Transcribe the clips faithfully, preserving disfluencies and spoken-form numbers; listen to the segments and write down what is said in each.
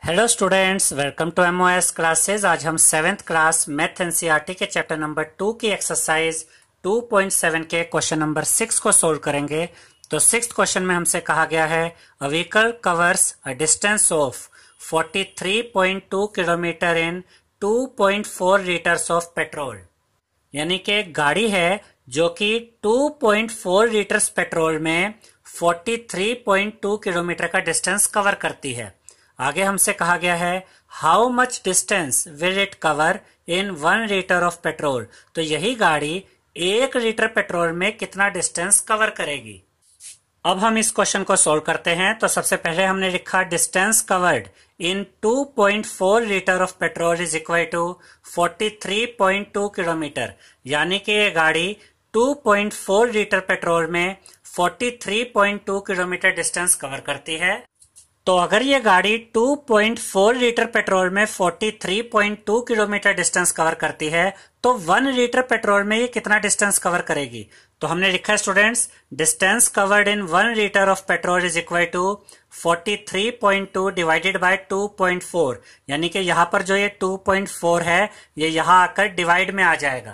Hello students, welcome to MOS classes. आज हम seventh class math NCERT के chapter number two की exercise two point seven के question number six को solve करेंगे। तो सिक्स्थ क्वेश्चन में हमसे कहा गया है a vehicle covers a distance of forty three point two kilometre in two point four litres of petrol. यानी कि एक गाड़ी है जो कि two point four litres petrol में forty three point two kilometre का डिस्टेंस कवर करती है। आगे हमसे कहा गया है how much distance will it cover in one litre of petrol. तो यही गाड़ी एक लीटर पेट्रोल में कितना डिस्टेंस कवर करेगी। अब हम इस क्वेश्चन को सोल्व करते हैं। तो सबसे पहले हमने लिखा distance covered in two point four litre of petrol is equal to forty three point two kilometre. यानी कि ये गाड़ी two point four litre petrol में forty three point two kilometre distance cover करती है। तो अगर ये गाड़ी two point four litre petrol में forty three point two kilometre distance cover करती है तो वन लीटर पेट्रोल में ये कितना डिस्टेंस कवर करेगी। तो हमने लिखा है students distance covered in one litre of petrol is equal to forty three point two divided by two point four. यानी कि यहाँ पर जो ये टू पॉइंट फोर है ये यहाँ आकर डिवाइड में आ जाएगा।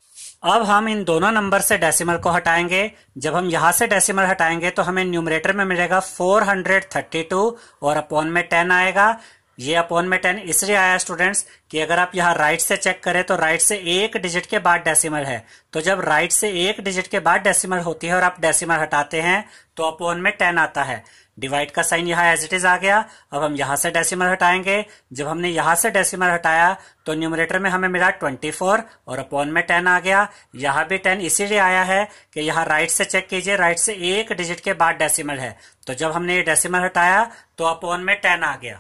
अब हम इन दोनों नंबर से डेसिमल को हटाएंगे। जब हम यहां से डेसिमल हटाएंगे तो हमें न्यूमरेटर में मिलेगा फोर हंड्रेड थर्टी टू और अपॉन में टेन आएगा। ये अपॉन में टेन इसलिए आया स्टूडेंट्स कि अगर आप यहाँ राइट से चेक करें तो राइट से एक डिजिट के बाद डेसिमल है। तो जब राइट से एक डिजिट के बाद डेसिमल होती है और आप डेसिमल हटाते हैं तो अपॉन में टेन आता है। डिवाइड का साइन यहाँ एज इट इज आ गया। अब हम यहाँ से डेसिमल हटाएंगे। जब हमने यहाँ से डेसिमल हटाया तो न्यूमरेटर में हमें मिला ट्वेंटी फोर और अपॉन में टेन आ गया। यहाँ भी टेन इसीलिए आया है कि यहाँ राइट से चेक कीजिए, राइट से एक डिजिट के बाद डेसिमल है। तो जब हमने ये डेसिमल हटाया तो अपॉन में टेन आ गया।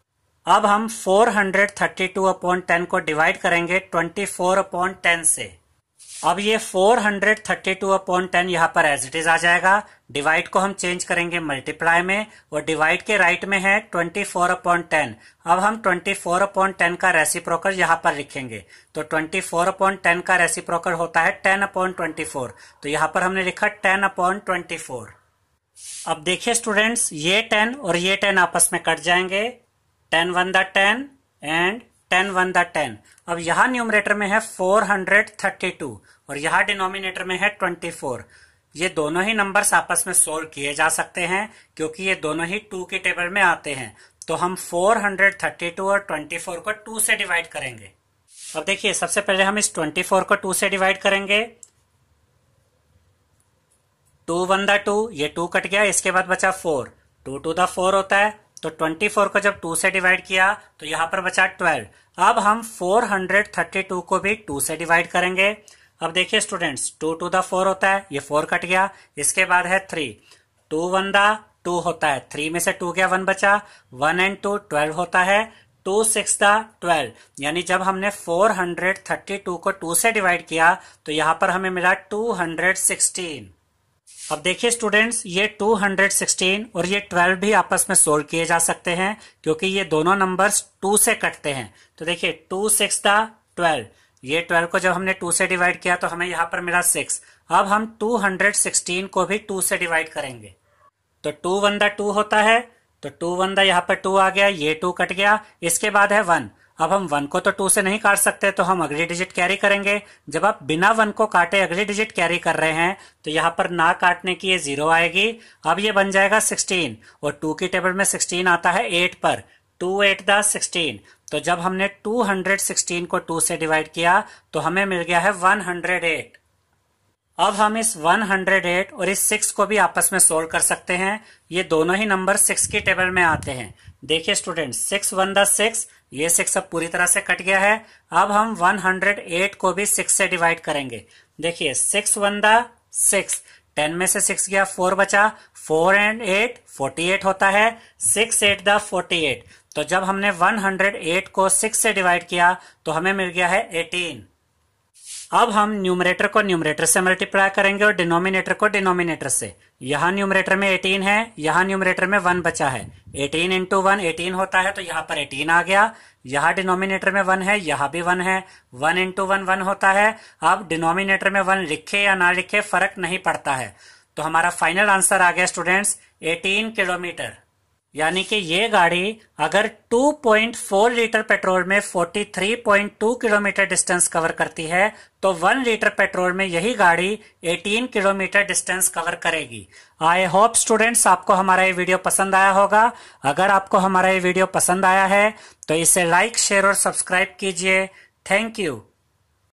अब हम four hundred thirty two upon ten को डिवाइड करेंगे ट्वेंटी फोर अपॉन टेन से। अब ये four hundred thirty two upon ten यहाँ पर एज इट इज आ जाएगा। डिवाइड को हम चेंज करेंगे मल्टीप्लाई में और डिवाइड के राइट में है ट्वेंटी फोर अपॉन टेन। अब हम ट्वेंटी फोर अपॉन टेन का रेसिप्रोकल यहाँ पर लिखेंगे। तो ट्वेंटी फोर अपॉन टेन का रेसिप्रोकल होता है टेन अपॉन ट्वेंटी फोर। तो यहाँ पर हमने लिखा टेन अपॉन ट्वेंटी फोर। अब देखिए स्टूडेंट्स ये टेन और ये टेन आपस में कट जाएंगे। Ten one the ten and ten one the ten. अब यहाँ न्यूमरेटर में है फोर हंड्रेड थर्टी टू और यहाँ डिनोमिनेटर में है ट्वेंटी फोर। ये दोनों ही नंबर्स आपस में सोल्व किए जा सकते हैं क्योंकि ये दोनों ही टू के टेबल में आते हैं। तो हम फोर हंड्रेड थर्टी टू और ट्वेंटी फोर को टू से डिवाइड करेंगे। अब देखिए सबसे पहले हम इस ट्वेंटी फोर को टू से डिवाइड करेंगे। टू वन द टू, ये टू कट गया, इसके बाद बचा four. Two two the four होता है। तो ट्वेंटी फोर को जब टू से डिवाइड किया तो यहाँ पर बचा ट्वेल्व। अब हम फोर हंड्रेड थर्टी टू को भी टू से डिवाइड करेंगे। अब देखिए students two two the four होता है, ये फोर कट गया, इसके बाद है three. Two one the two होता है, थ्री में से टू गया, वन बचा, वन एंड टू ट्वेल्व होता है, टू सिक्स द ट्वेल्व। यानी जब हमने फोर हंड्रेड थर्टी टू को टू से डिवाइड किया तो यहाँ पर हमें मिला टू हंड्रेड सिक्सटीन। अब देखिए स्टूडेंट्स ये टू हंड्रेड सिक्सटीन और ये ट्वेल्व भी आपस में सोल्व किए जा सकते हैं क्योंकि ये दोनों नंबर्स टू से कटते हैं। तो देखिए टू सिक्स द ट्वेल्व, ये ट्वेल्व को जब हमने टू से डिवाइड किया तो हमें यहाँ पर मिला सिक्स। अब हम टू हंड्रेड सिक्सटीन को भी टू से डिवाइड करेंगे। तो टू वन द टू होता है, तो टू वन द यहाँ पर टू आ गया, ये टू कट गया, इसके बाद है वन। अब हम वन को तो टू से नहीं काट सकते तो हम अगली डिजिट कैरी करेंगे। जब आप बिना वन को काटे अगली डिजिट कैरी कर रहे हैं तो यहाँ पर ना काटने की ये जीरो आएगी। अब ये बन जाएगा सिक्सटीन और टू की टेबल में सिक्सटीन आता है एट पर। Two eight the sixteen. तो जब हमने टू हंड्रेड सिक्सटीन को टू से डिवाइड किया तो हमें मिल गया है वन हंड्रेड एट। अब हम इस वन हंड्रेड एट और इस सिक्स को भी आपस में सोल्व कर सकते हैं। ये दोनों ही नंबर सिक्स की टेबल में आते हैं। देखिए student six one the six, ये सिक्स अब पूरी तरह से कट गया है। अब हम वन हंड्रेड एट को भी सिक्स से डिवाइड करेंगे। देखिए six one the six, ten में से सिक्स गया, फोर बचा, four and eight forty eight होता है, six eight the forty eight. तो जब हमने वन हंड्रेड एट को सिक्स से डिवाइड किया तो हमें मिल गया है एटीन। अब हम न्यूमरेटर को न्यूमरेटर से मल्टीप्लाई करेंगे और डिनोमिनेटर को डिनोमिनेटर से। यहाँ न्यूमरेटर में एटीन है, यहाँ न्यूमरेटर में वन बचा है। एटीन इंटू वन एटीन होता है तो यहाँ पर एटीन आ गया। यहाँ डिनोमिनेटर में वन है, यहाँ भी वन है, वन इंटू वन वन होता है। अब डिनोमिनेटर में वन लिखे या ना लिखे फर्क नहीं पड़ता है। तो हमारा फाइनल आंसर आ गया स्टूडेंट्स एटीन किलोमीटर। यानी कि ये गाड़ी अगर two point four litre petrol में तैंतालीस point two kilometre distance cover करती है तो वन लीटर पेट्रोल में यही गाड़ी अठारह किलोमीटर डिस्टेंस कवर करेगी। आई होप स्टूडेंट्स आपको हमारा ये वीडियो पसंद आया होगा। अगर आपको हमारा ये वीडियो पसंद आया है तो इसे लाइक, शेयर और सब्सक्राइब कीजिए। Thank you.